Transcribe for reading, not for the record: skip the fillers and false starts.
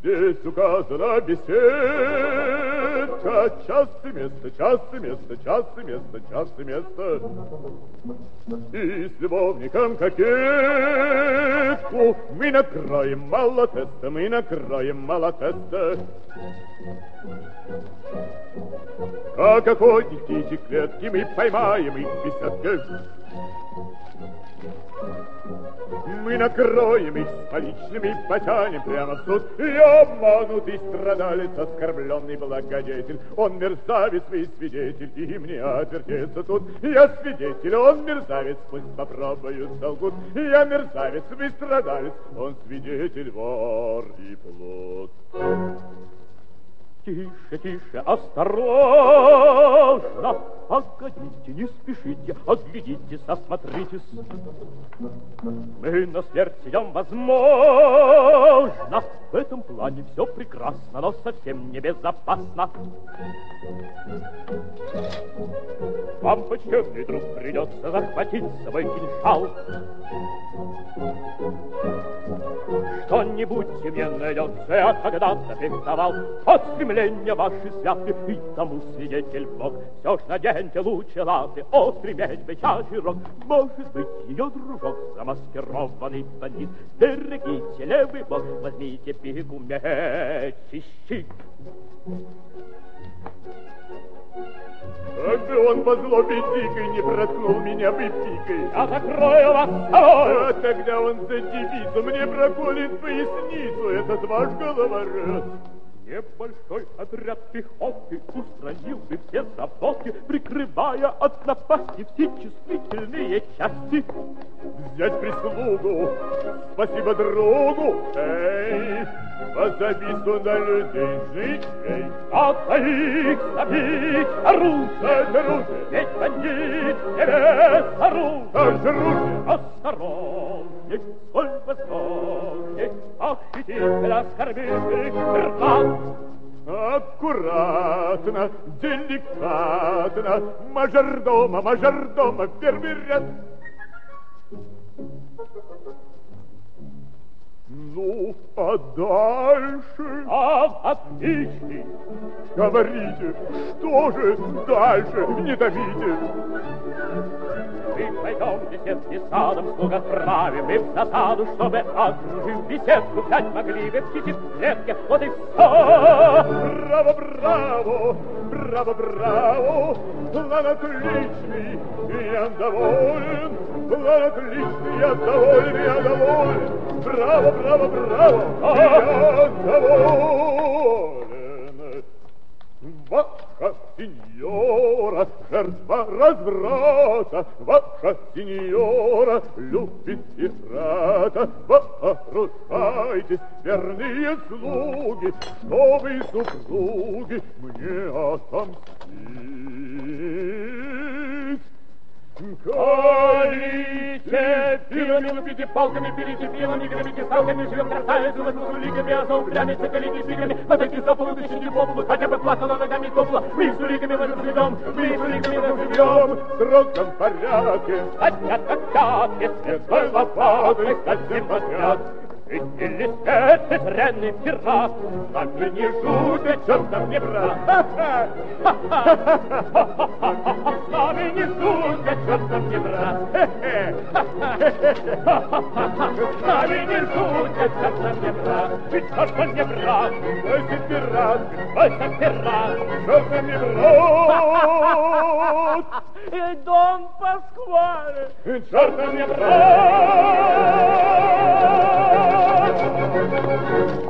Здесь указана беседка, час и место, час и место, час и место, час и место. И с любовником кокетку мы накроем мало теста, мы накроем мало теста. Как охотник птичьи клетки мы поймаем их в беседке. Мы накроем их с поличными, потянем прямо в суд. И обманутый страдалец, оскорбленный благодетель, он мерзавец, вы свидетель, и мне отвертеться тут. Я свидетель, он мерзавец, пусть попробуют солгут. Я мерзавец, вы страдалец, он свидетель, вор и плут. Тише, тише, осторожно, погодите, не спешите, оглядитесь, осмотритесь. Мы на смерть идем, возможно, в этом плане все прекрасно, но совсем небезопасно. Вам, почтенный друг, придется захватить свой кинжал. Что-нибудь мне найдется, я когда-то фехтовал. От стремления ваши святы, и тому свидетель Бог. Все ж наденьте лучше латы, острый медь, бычачий рог. Может быть, ее дружок, замаскированный бандит. Берегите левый бок, возьмите пику, меч и щит. Как бы он по злобе дикой не проткнул меня бы пикой. Я закрою вас собой. А тогда он за девицу мне проколет поясницу, этот ваш головорез. Небольшой отряд пехоты устранил бы все заботы, прикрывая от напасти все чувствительные части. Взять прислугу, спасибо другу, эй, позови сюда людей, жить, эй. Надо их забить, оружие, ведь бандит не без оружия. Осторожней, сколь возможней, похититель, оскорбитель, рвал. Аккуратно, деликатно, мажордома, мажордома, в первый ряд. Ну, а дальше? Отличный. Говорите, что же дальше? Не давите. Мы пойдем беседки садом, слуг отправим и в засаду, чтобы, окружив беседку, взять могли бы птичьи в клетке. Вот и все. Браво, браво, браво, браво. План отличный, я доволен. План отличный, я доволен, я доволен. Браво, браво, браво, я доволен. Ваша сеньора, жертва разврата, ваша сеньора любит пирата. Вооружайтесь, верные слуги, что вы, супруги, мне отомстить. Колите пилами, лупите палками, пилите пилами, грабите салками, живем красавицу, возьму лигами, а за углями, цикалите пигами, отойти за полу, дышите по полу, хотя бы плакала ногами копла. Мы с уликами вас живем, мы с уликами вас живем, в строгом порядке. Опять, если свой лопатой скользим подряд. Или это зряный пират, а вы не жутко, чертов не брат. А вы не жутко, чертов не брат. А вы не жутко, чертов не брат. Ты чертов не брат, бойся пират, бойся пират, чертов не брат. И Дон Паскуале, чертов не брат.